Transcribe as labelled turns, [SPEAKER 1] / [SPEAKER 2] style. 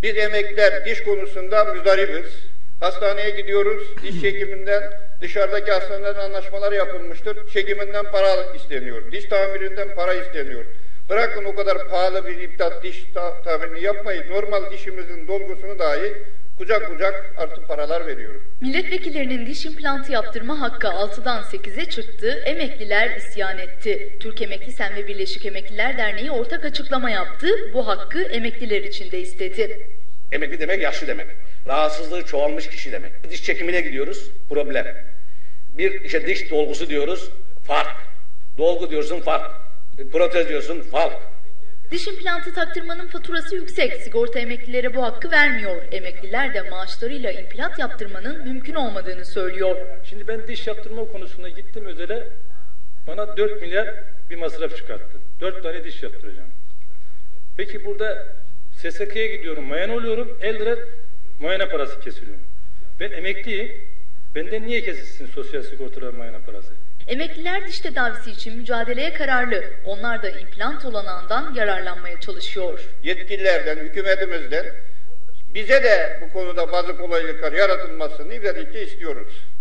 [SPEAKER 1] Biz emekliler diş konusunda müzdaribiz. Hastaneye gidiyoruz, diş çekiminden dışarıdaki hastaneden anlaşmalar yapılmıştır. Çekiminden para isteniyor, diş tamirinden para isteniyor. Bırakın o kadar pahalı bir iptal diş tamirini yapmayın. Normal dişimizin dolgusunu dahi kucak kucak artık paralar veriyoruz.
[SPEAKER 2] Milletvekillerinin diş implantı yaptırma hakkı 6'dan 8'e çıktı, emekliler isyan etti. Türk Emekli Sen ve Birleşik Emekliler Derneği ortak açıklama yaptı, bu hakkı emekliler için de istedi.
[SPEAKER 3] Emekli demek yaşlı demek. Rahatsızlığı çoğalmış kişi demek. Diş çekimine gidiyoruz, problem. Bir işte diş dolgusu diyoruz, fark. Dolgu diyorsun, fark. Protez diyorsun, fark.
[SPEAKER 2] Diş implantı taktırmanın faturası yüksek. Sigorta emeklilere bu hakkı vermiyor. Emekliler de maaşlarıyla implant yaptırmanın mümkün olmadığını söylüyor.
[SPEAKER 4] Şimdi ben diş yaptırma konusunda gittim özele. Bana 4 milyar bir masraf çıkarttı. 4 tane diş yaptıracağım. Peki burada SSK'ya gidiyorum, muayene oluyorum. 50 lira muayene parası kesiliyor. Ben emekliyim. Benden niye kesilsin sosyal sigortalar muayene parası?
[SPEAKER 2] Emekliler diş tedavisi için mücadeleye kararlı. Onlar da implant olanağından yararlanmaya çalışıyor.
[SPEAKER 1] Yetkililerden, hükümetimizden bize de bu konuda bazı kolaylıklar yaratılmasını özellikle istiyoruz.